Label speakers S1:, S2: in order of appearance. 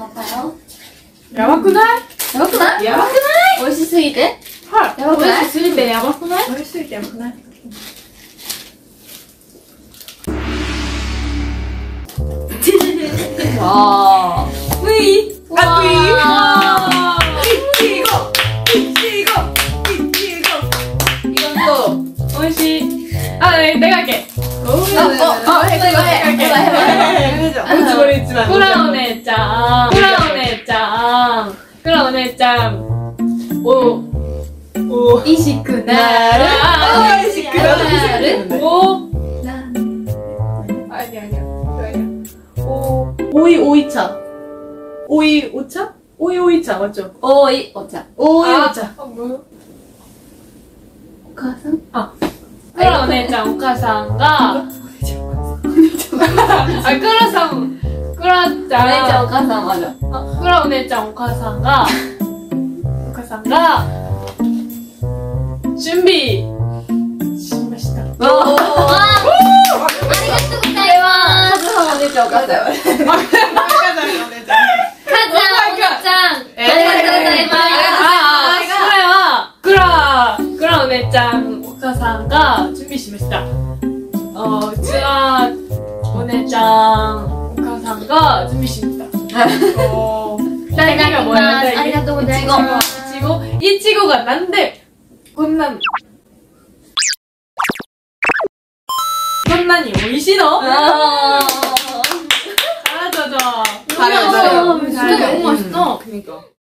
S1: 먹어볼까요?
S2: やばくない？
S1: やばくない？
S2: やばくない？
S1: 美味しすぎて？
S2: はい。
S1: やばくない？
S2: 美味しすぎてやばくない？
S3: 美味しすぎてやばくない？
S1: わー。
S2: うい。
S1: わ
S3: いちごいちごいちご
S2: 美味しい。あ、ね、手がけ。これ一番。クラお姉ちゃん。クラお姉ちゃん。クラお姉ちゃん。お
S1: いしくなる。
S3: 美味しくなる。
S2: おおいおい茶。おいお茶？おいおい茶はちょっと。
S1: おいお茶。
S2: おいお茶。
S1: お母さん？
S2: あ、クラお姉ちゃんお母さんが、あ、クラさん、クラちゃん。
S1: お姉ちゃんお母さんはじゃ。
S2: あ、クラお姉ちゃんお母さんが、準備しました。
S1: おー。ありがとうございます。カズハお姉ちゃんお母さん。カズハお姉ちゃん。ありがとうございます。
S2: これは、クラお姉ちゃんお母さんが準備しました。うちは、お姉ちゃんお母さんが準備しました。
S1: 誰がもらいたい？ありがとうございます。
S2: いちごがなんで、こんなに美味しいの？
S1: あ
S2: なただ。
S3: ありがとうございます。
S2: 맛있다. 그니까.